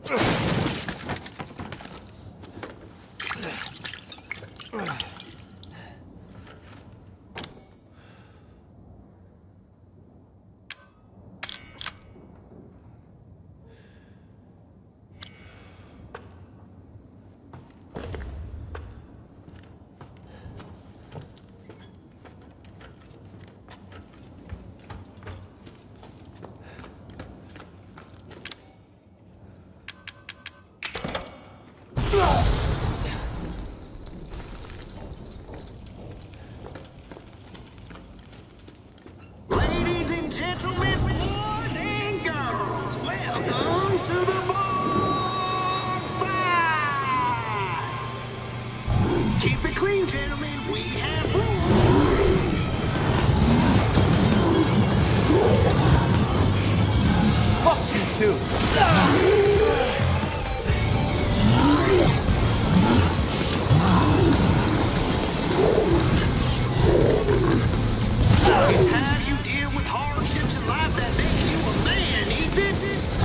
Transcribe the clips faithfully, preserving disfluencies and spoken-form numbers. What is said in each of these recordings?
Ladies and gentlemen, boys and girls, welcome to the bonfire! Keep it clean, gentlemen, we have rules. Fuck you too! It's how you deal with hardships in life that makes you a man, Ethan.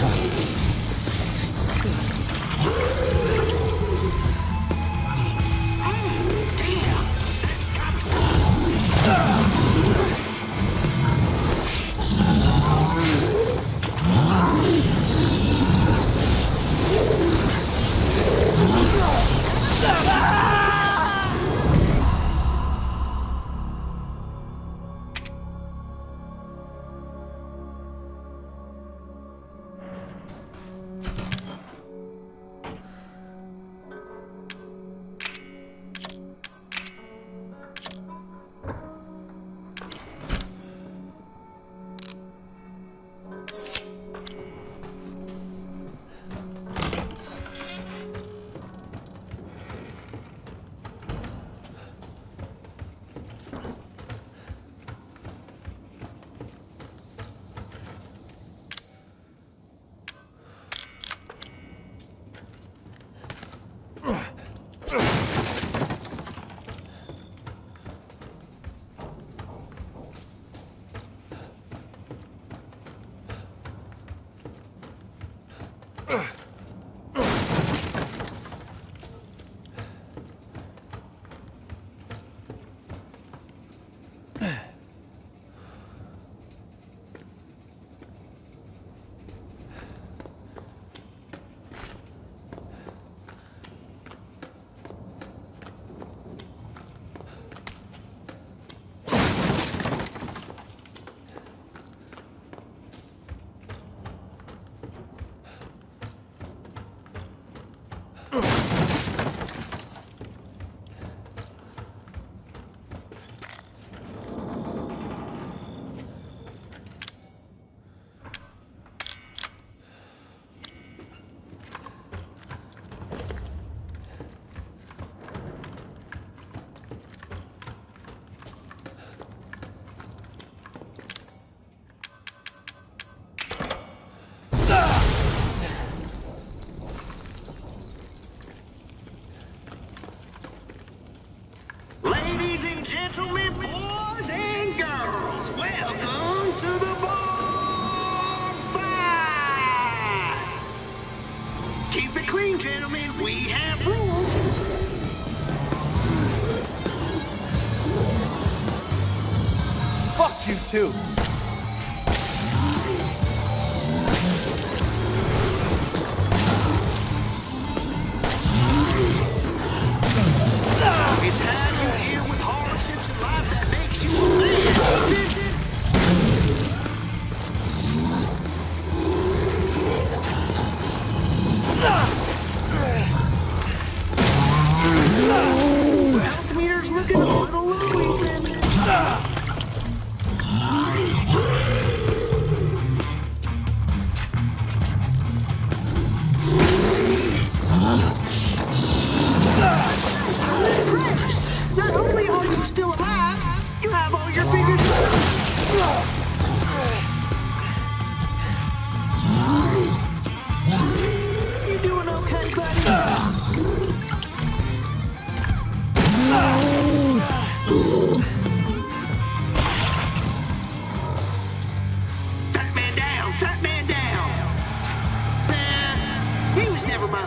Oh, damn, that's gotta Ladies and gentlemen, boys and girls, welcome to the bonfire! Keep it clean, gentlemen, we have rules. Fuck you too! It's how you deal with hardships in life that makes you a man. Health meter's looking a little low, Ethan.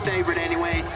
favorite anyways.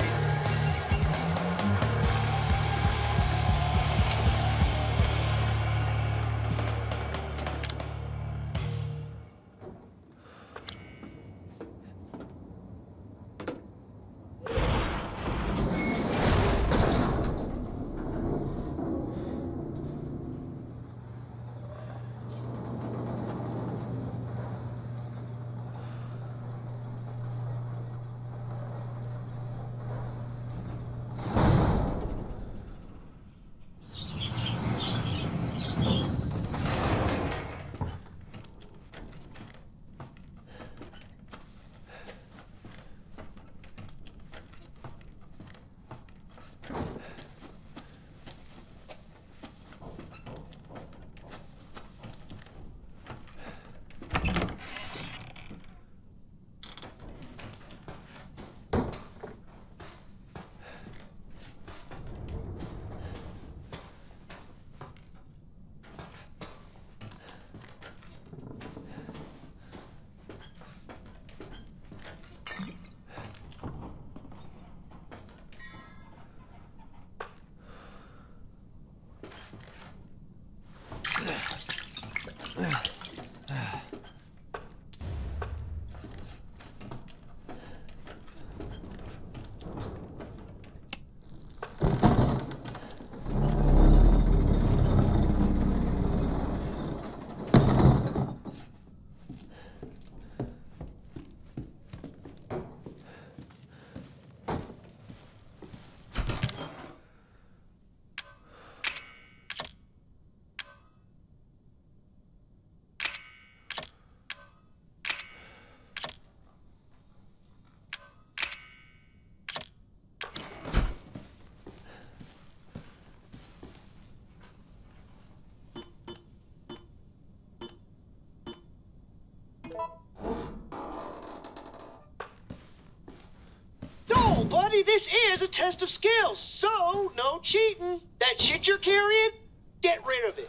No, buddy, this is a test of skills, so no cheating. That shit you're carrying, get rid of it.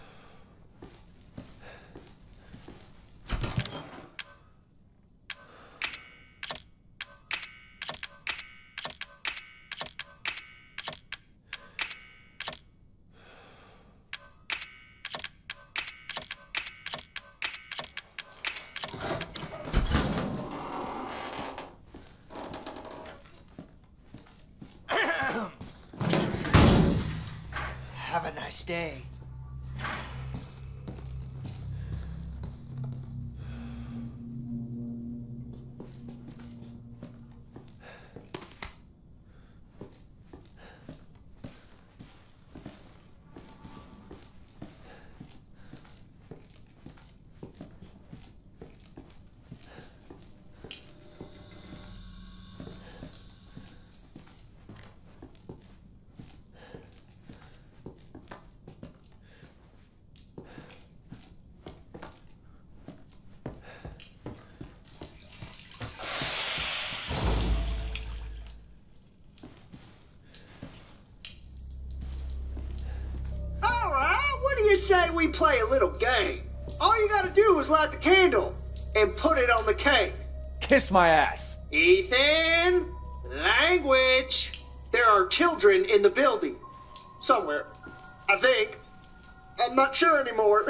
Have a nice day. Say we play a little game. All you gotta do is light the candle and put it on the cake. Kiss my ass. Ethan, language. There are children in the building. Somewhere. I think. I'm not sure anymore.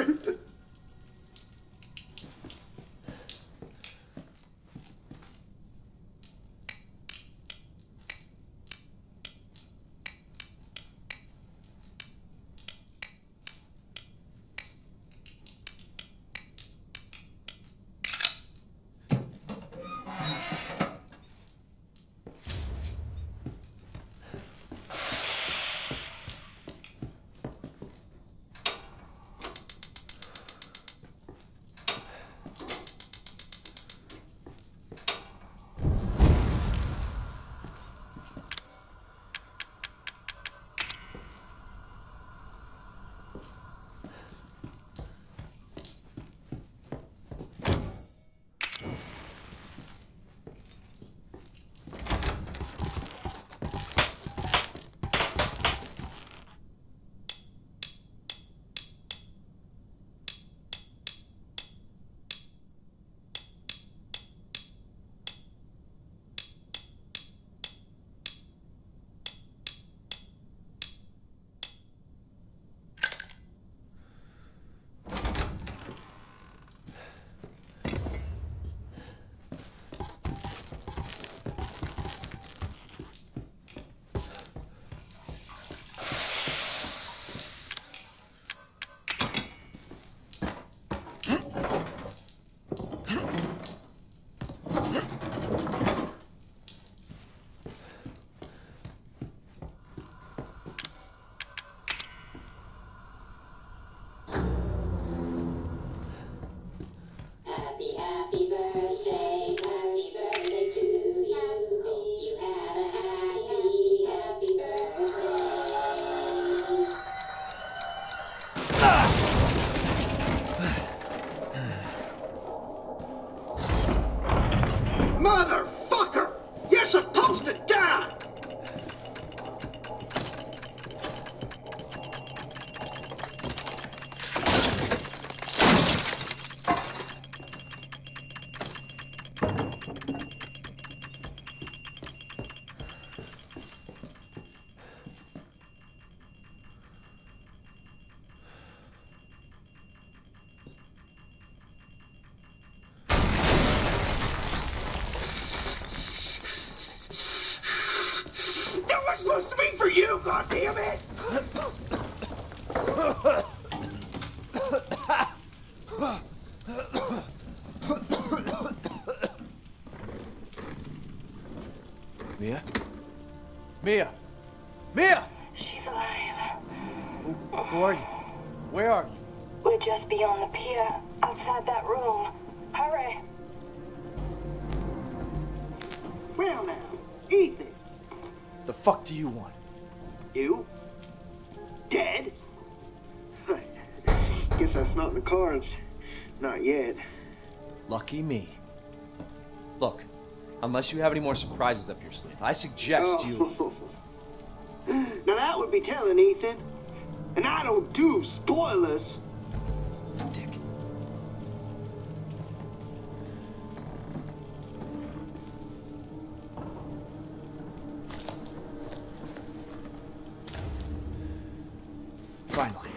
Motherfucker! You're supposed to die! That was supposed to be for you, goddammit! Mia? Mia! Mia! She's alive. Who, who are you? Where are you? We're just beyond the pier, outside that room. Hurry! Well now, Ethan. The fuck do you want? You? Dead? Guess that's not in the cards. Not yet. Lucky me. Look, unless you have any more surprises up your sleeve, I suggest you... Oh. Now that would be telling, Ethan. And I don't do spoilers. Dick. Finally.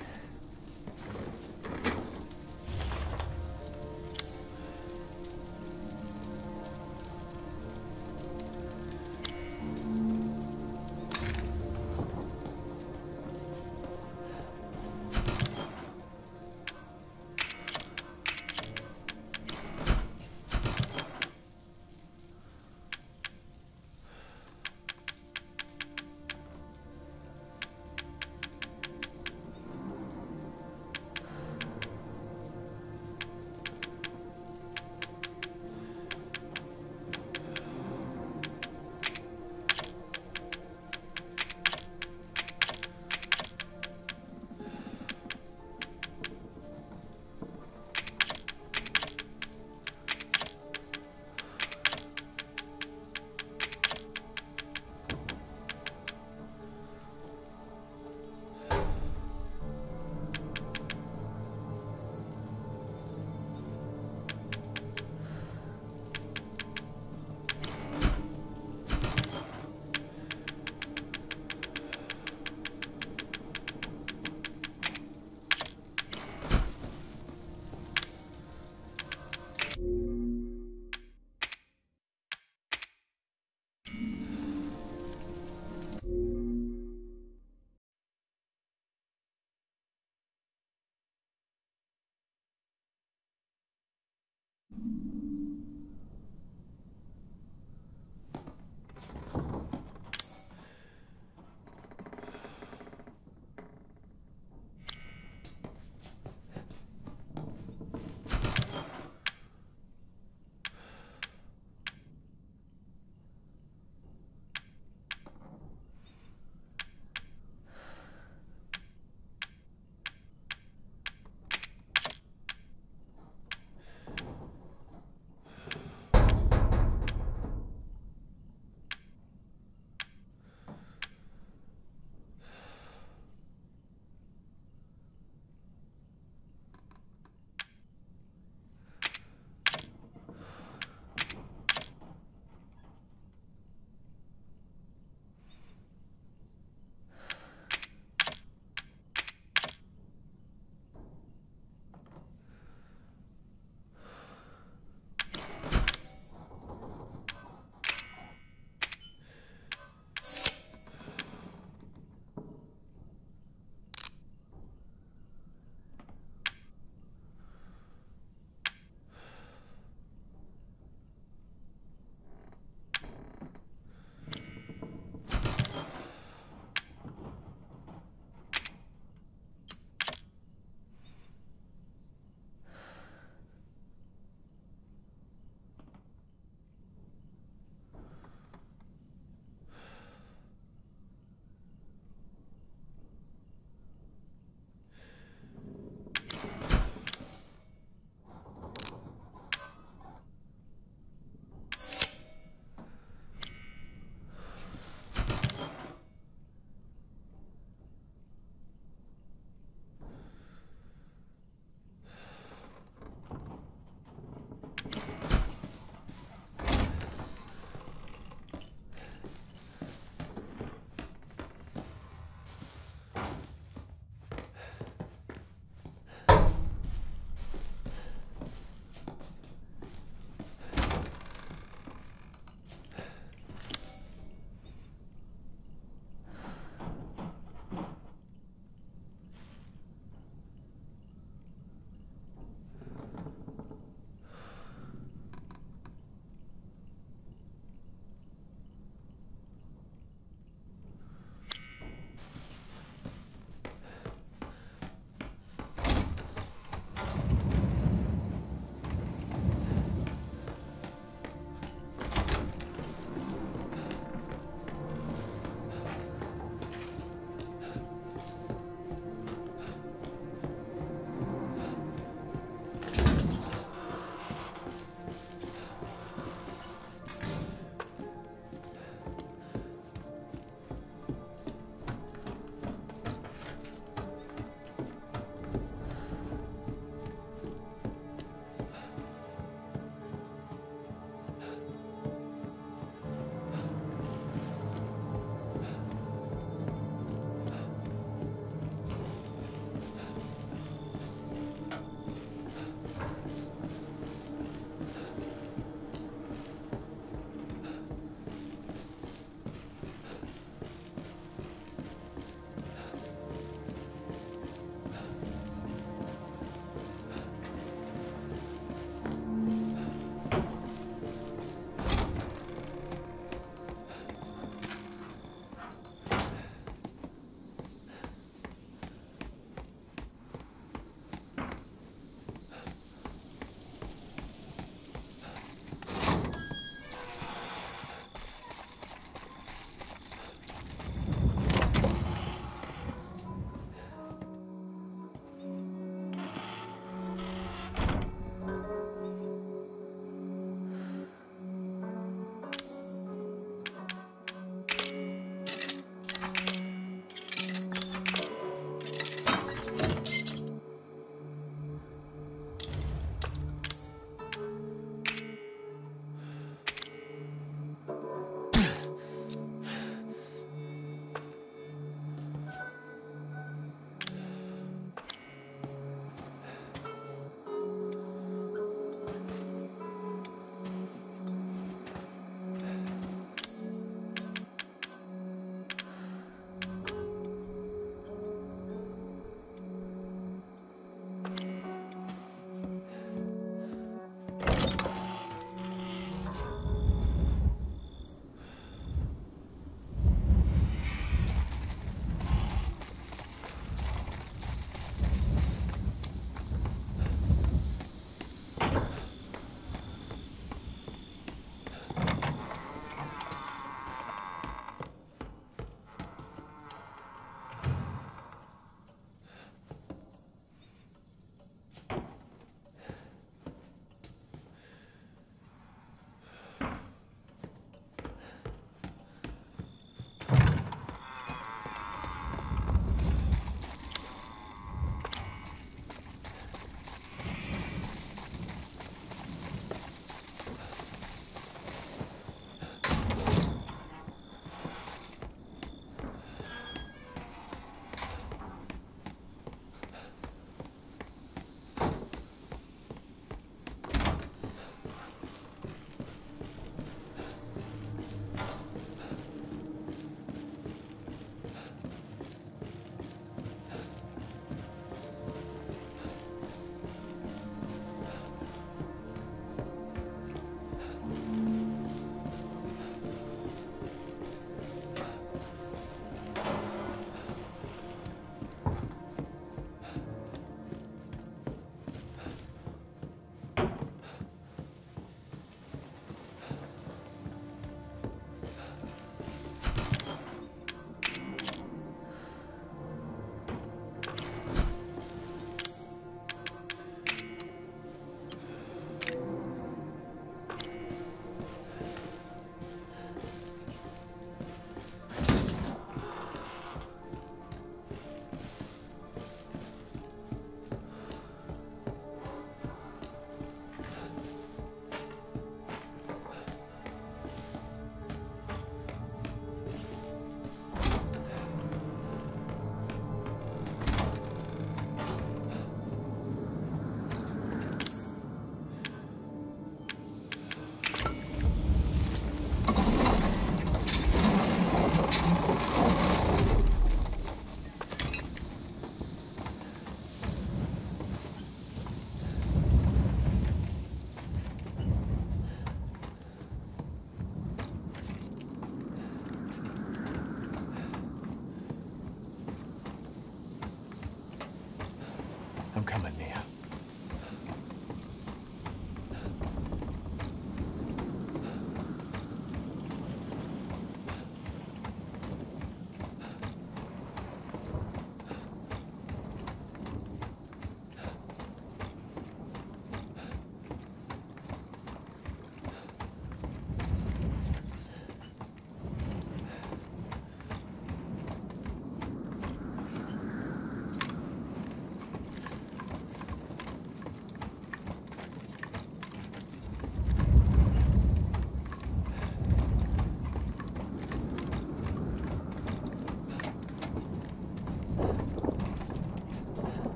I'm coming, Nia.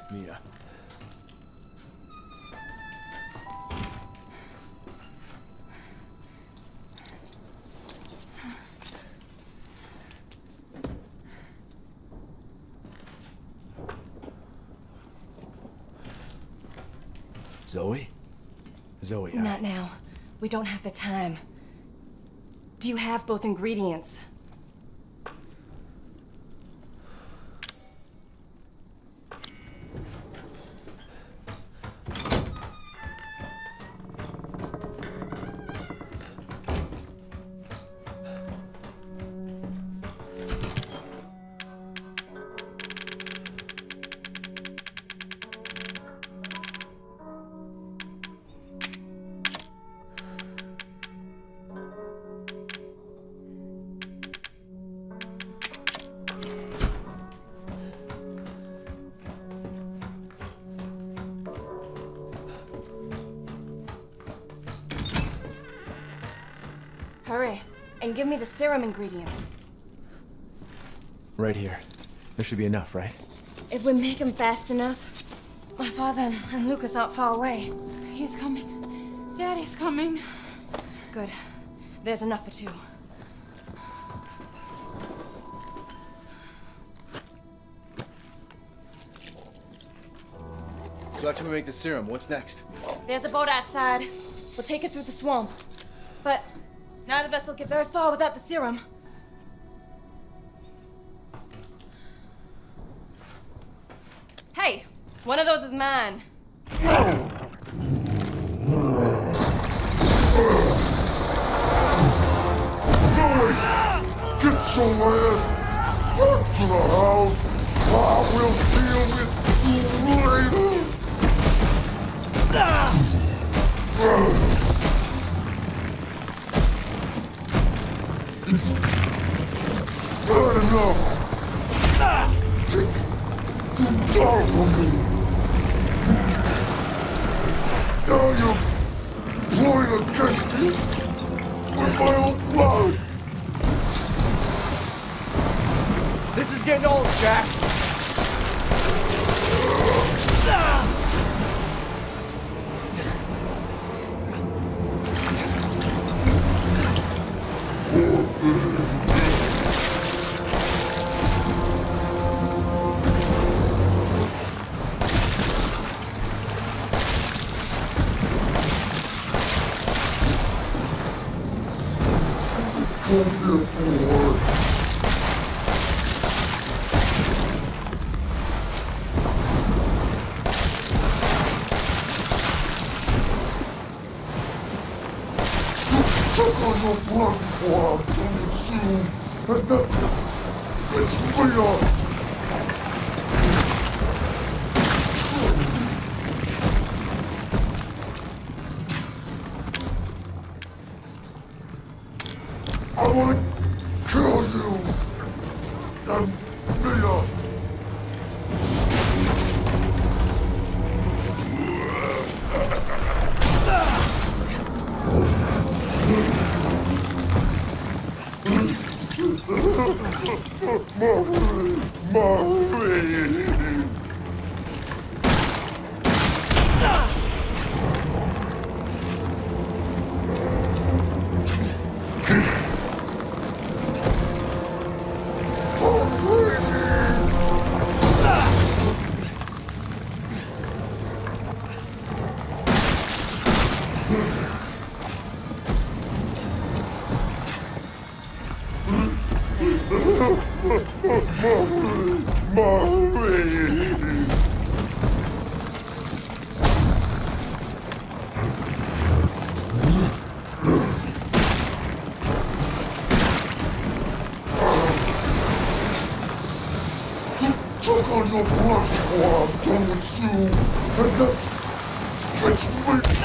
Mia. Zoe? Zoe, I... Not now. We don't have the time. Do you have both ingredients? Hurry, and give me the serum ingredients. Right here. There should be enough, right? If we make him fast enough, my father and Lucas aren't far away. He's coming. Daddy's coming. Good. There's enough for two. So after we make the serum, what's next? There's a boat outside. We'll take it through the swamp. But neither of us will get very far without the serum. Hey, one of those is mine. Zoe! Get your ass back to the house! I will deal with you later! It's bad enough! Take you down from me! Now you're playing against me with my own blood! This is getting old, Jack! Come here, boy. Suck on your blood before I'm done with you, and that gets me up. I want to kill you, and Mia. Mommy, mommy. Suck on your blood before I'm done with you, and that gets me.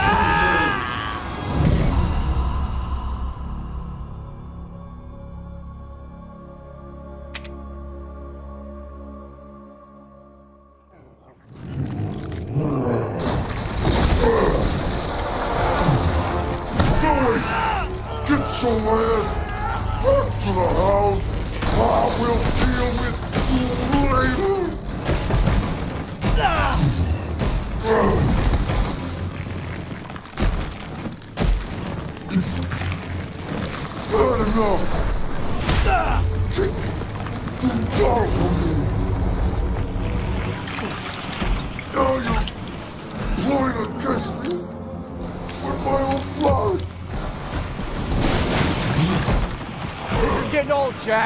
Zoe, get your ass back to the house. I will deal with you later. join against me with my own blood. This is getting old, Jack.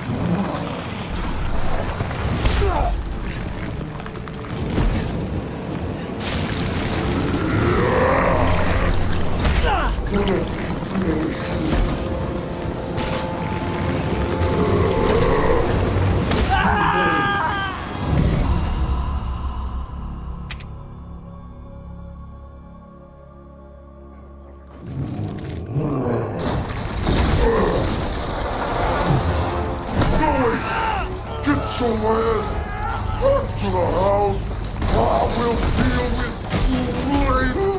Get your ass back to the house. I will deal with you later.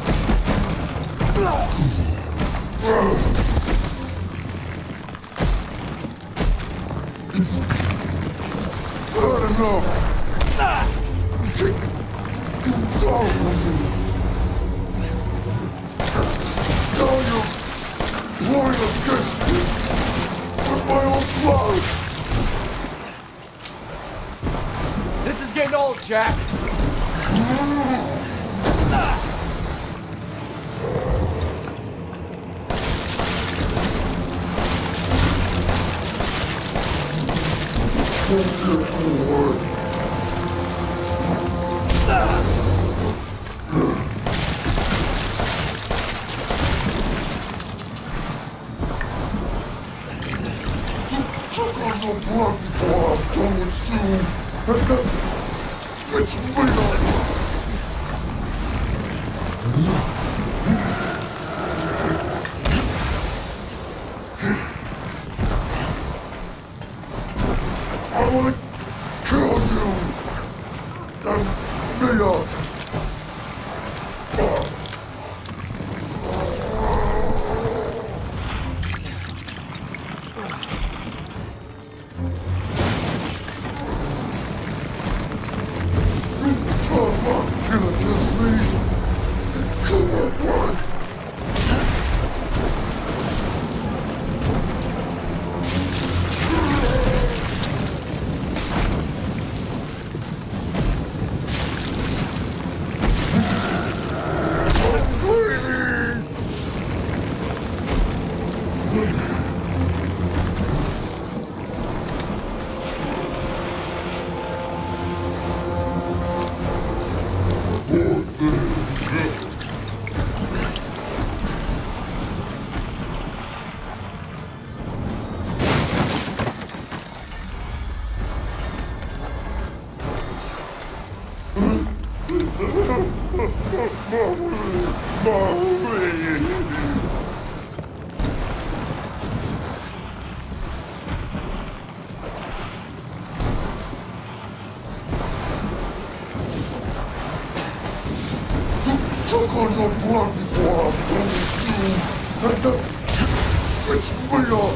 It's not enough. Get you down with me. Now you're going against me with my own blood. This is getting old, Jack. Don't get forward. Check on your blood before I'm done with you. And then it's me on. I want to kill you. Then me up. Kill against me. Kill my wife. Choke on your blood before I'm done with you. And then fix me up.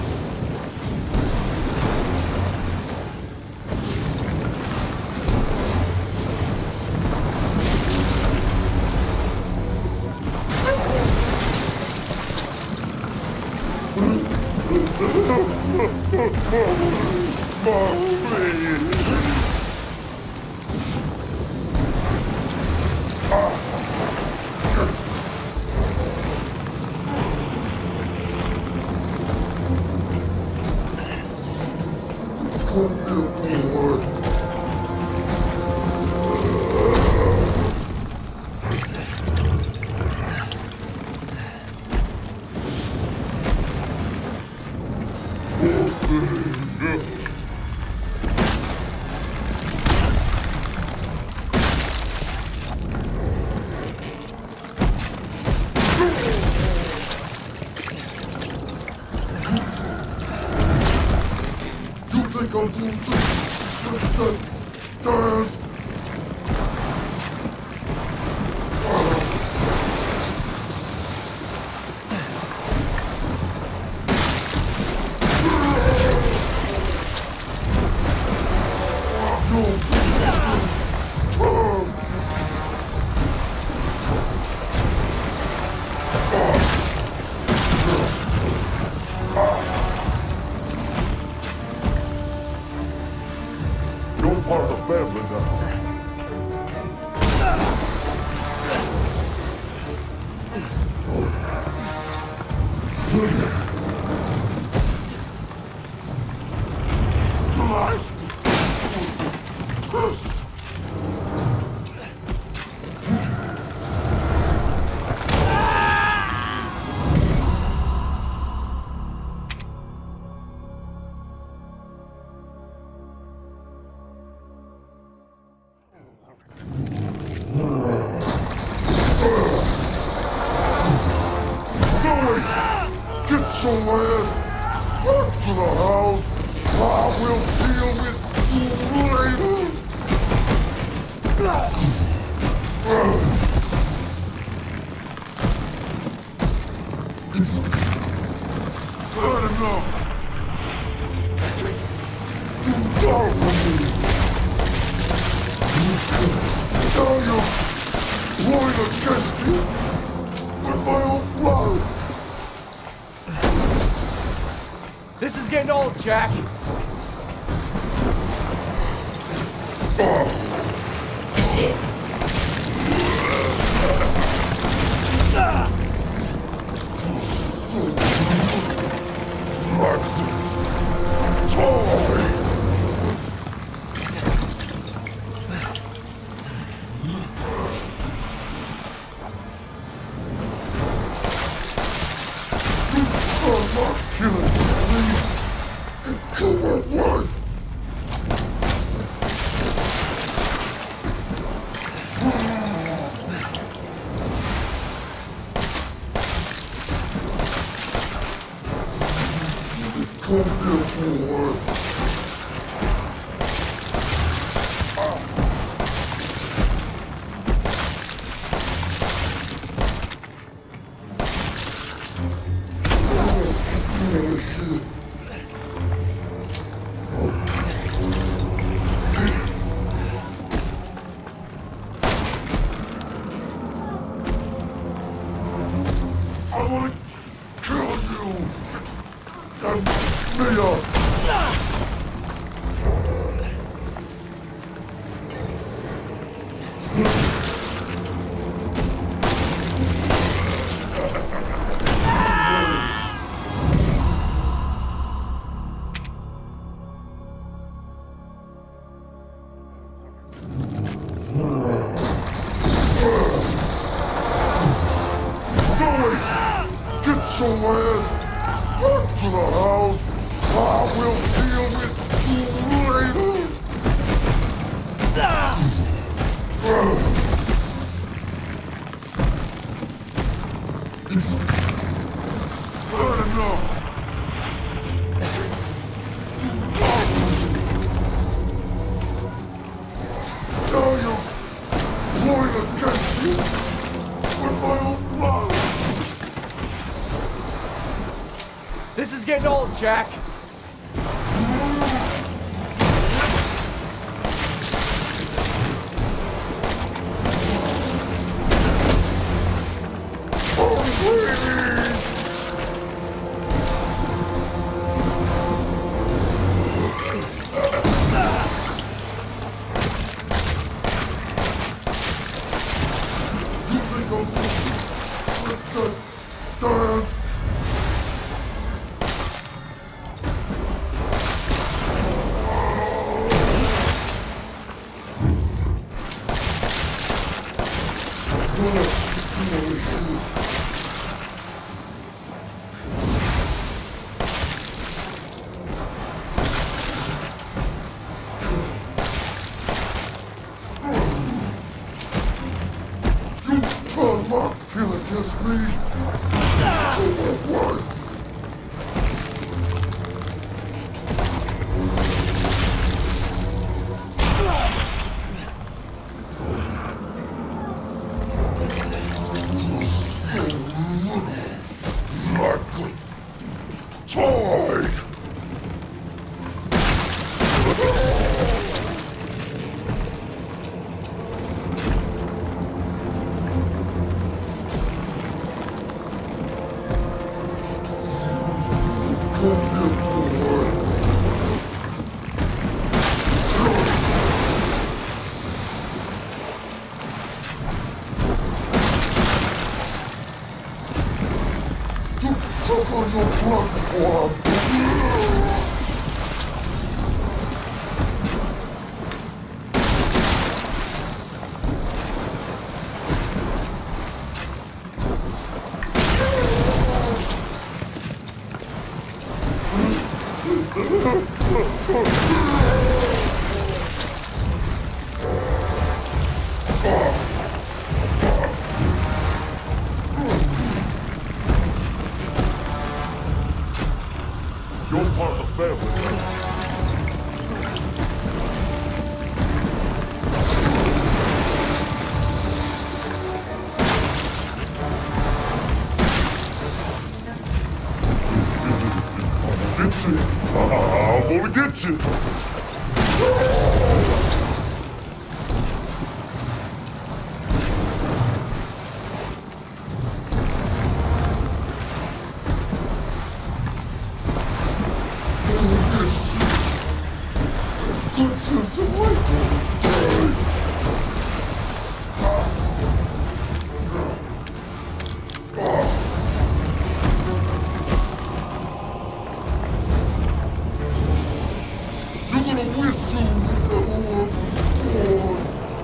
I'm losing. Just, just, just. You're part of the family now. your ass back to the house. I will deal with you later. It's bad enough. You die for me. Now you're going against me with my own blood. This is getting old, Jack. This is getting old, Jack. attention. Good system, Michael. You're gonna whistle, oh, boy.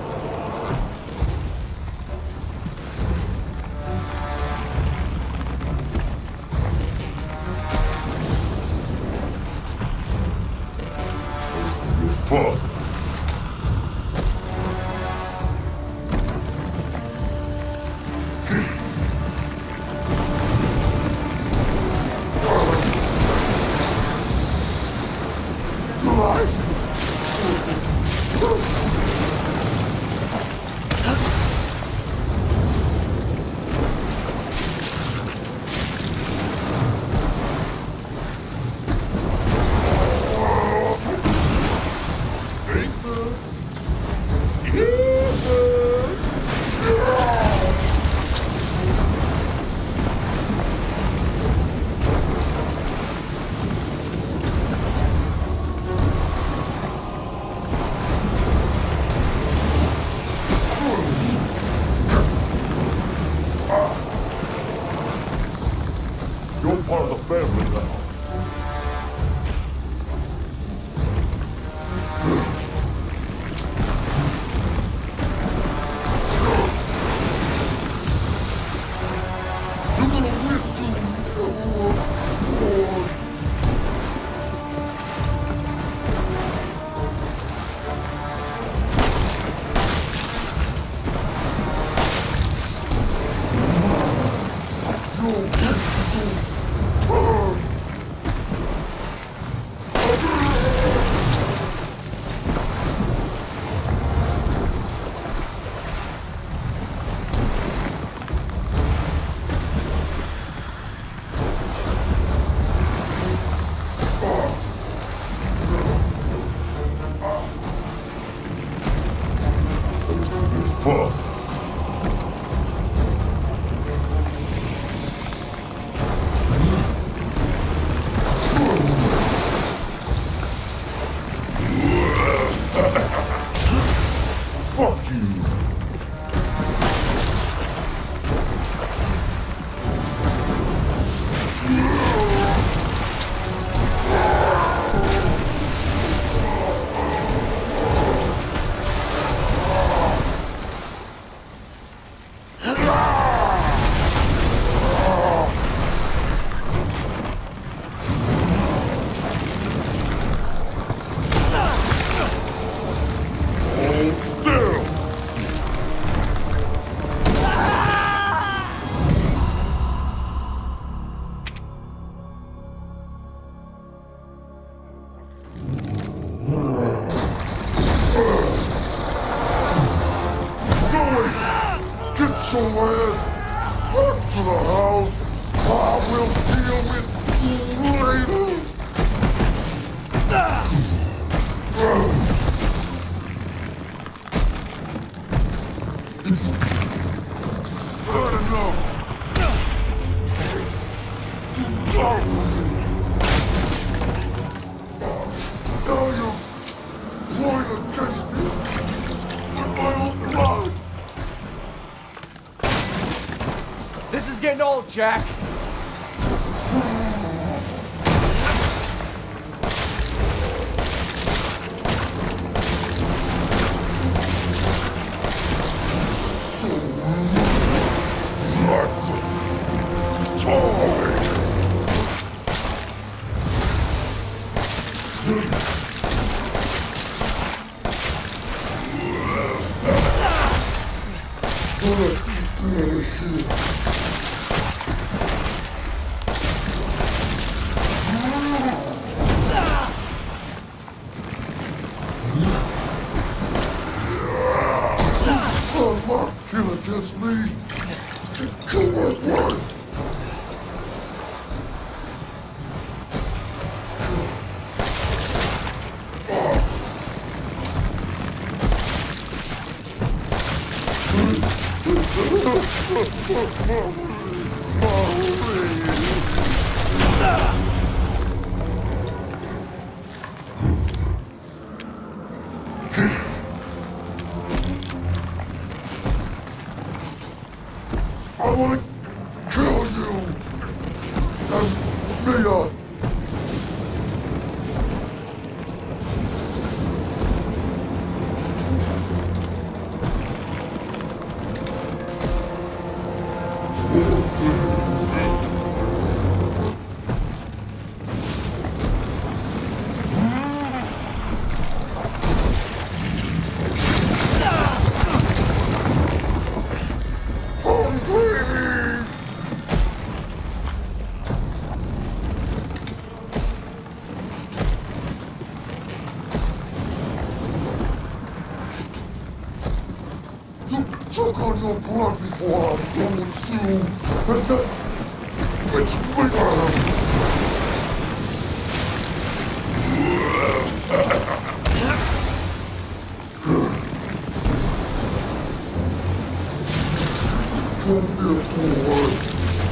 Fuck. You're part of the family now. You're gonna listen, oh, boy. Fuck. Fuck you. Get your ass back to the house. I will deal with you later. It's not enough. Now you're going against me with my own blood. This is getting old, Jack. Kill against me and kill my wife. I want to kill you! And Mia! Choke on your blood before I'm done with you, and then it's me. Don't be a fool.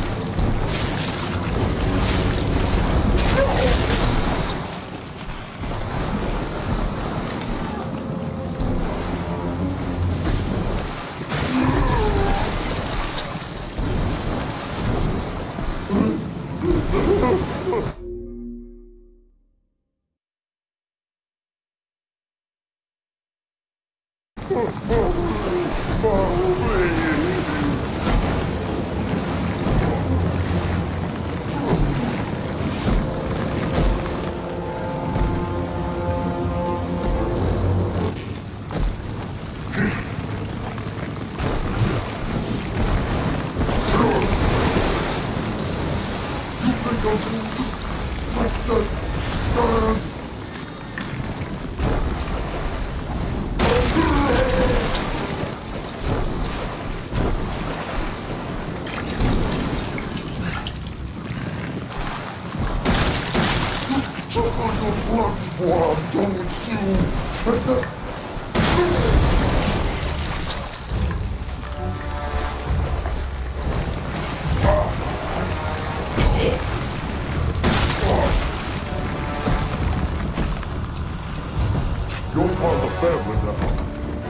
Choke on your blood before I'm done with you, and then you're part of the family now.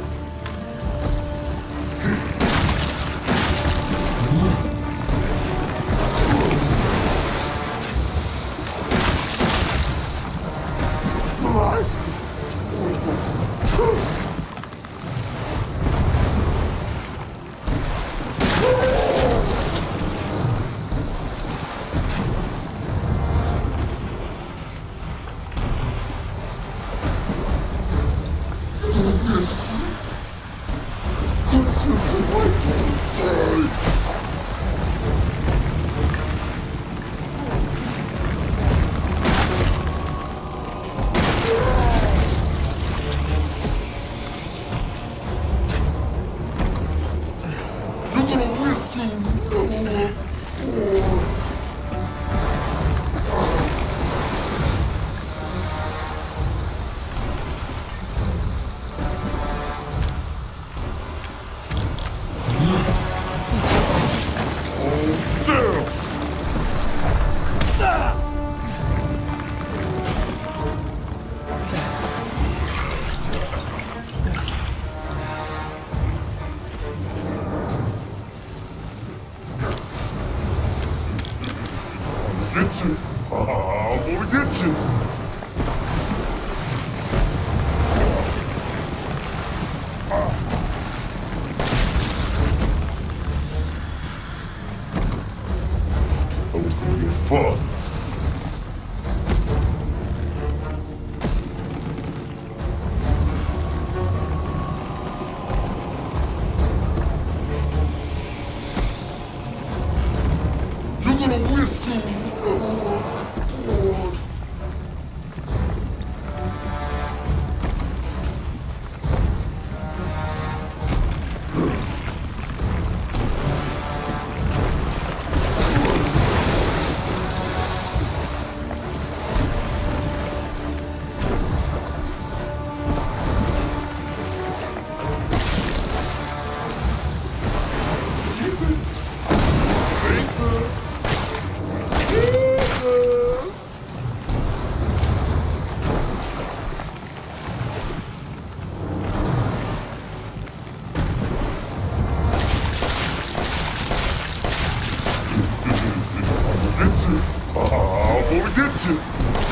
Get you! I'm gonna get you! That was gonna be fun. You're gonna wish you... it.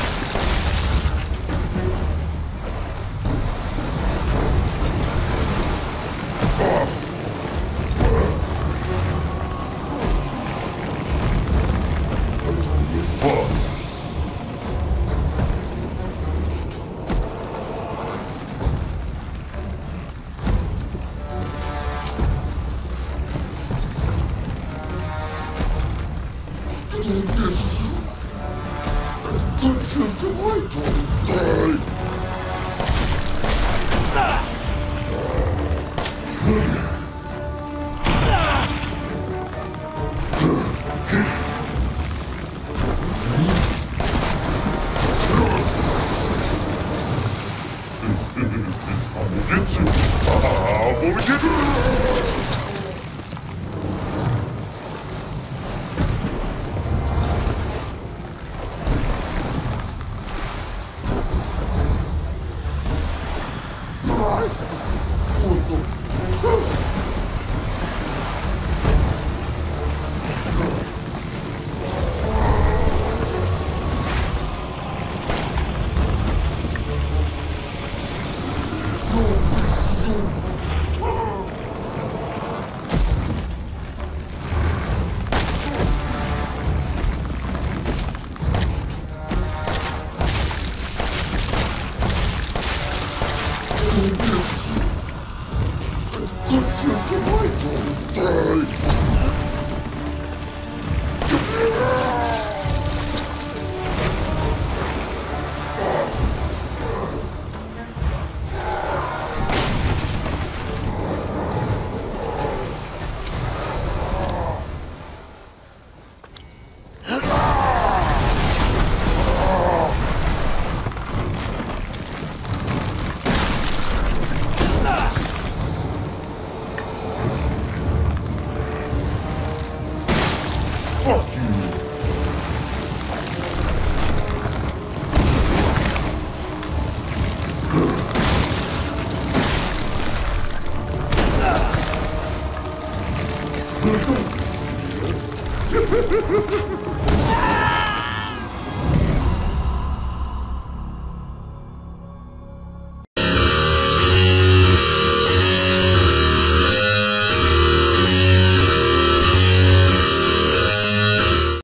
Fuck. Good sister, wait till he died. I'm gonna get you. I'm gonna get you. Good sister, wait till he died.